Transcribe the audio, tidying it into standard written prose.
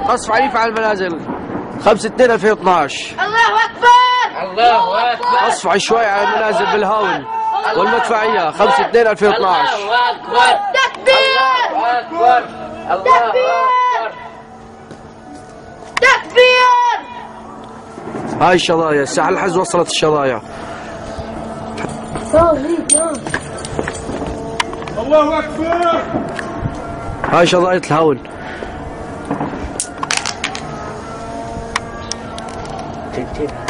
قصف عنيف على المنازل 5/2/2012. الله اكبر الله اكبر. قصف عشوائي على المنازل بالهاون والمدفعيه 5/2/2012. الله اكبر تكبير الله اكبر الله اكبر تكبير. هاي الشظايا الساحة الحز وصلت الشظايا. الله اكبر. هاي شظايا الهاون. تنتين